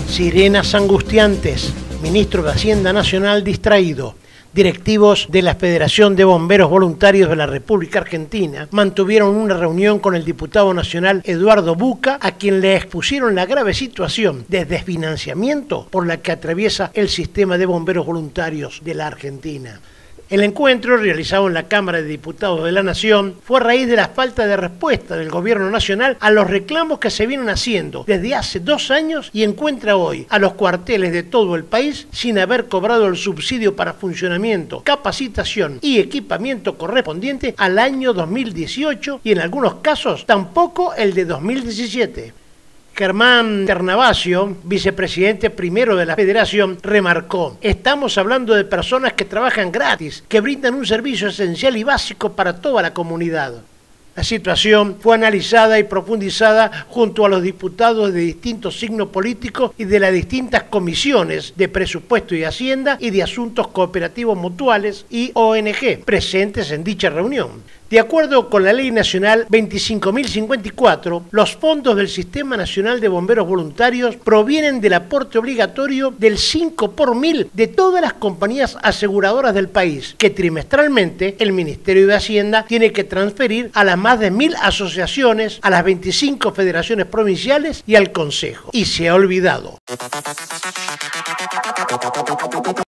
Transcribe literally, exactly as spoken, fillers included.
Sirenas angustiantes, ministro de Hacienda Nacional distraído. Directivos de la Federación de Bomberos Voluntarios de la República Argentina mantuvieron una reunión con el diputado nacional Eduardo Buca, a quien le expusieron la grave situación de desfinanciamiento por la que atraviesa el sistema de bomberos voluntarios de la Argentina. El encuentro, realizado en la Cámara de Diputados de la Nación, fue a raíz de la falta de respuesta del Gobierno Nacional a los reclamos que se vienen haciendo desde hace dos años y encuentra hoy a los cuarteles de todo el país sin haber cobrado el subsidio para funcionamiento, capacitación y equipamiento correspondiente al año dos mil dieciocho y en algunos casos tampoco el de dos mil diecisiete. Germán Ternavasio, vicepresidente primero de la Federación, remarcó: estamos hablando de personas que trabajan gratis, que brindan un servicio esencial y básico para toda la comunidad. La situación fue analizada y profundizada junto a los diputados de distintos signos políticos y de las distintas comisiones de Presupuesto y Hacienda y de Asuntos Cooperativos Mutuales y O N G presentes en dicha reunión. De acuerdo con la Ley Nacional veinticinco mil cincuenta y cuatro, los fondos del Sistema Nacional de Bomberos Voluntarios provienen del aporte obligatorio del cinco por mil de todas las compañías aseguradoras del país, que trimestralmente el Ministerio de Hacienda tiene que transferir a las más de mil asociaciones, a las veinticinco federaciones provinciales y al Consejo. Y se ha olvidado.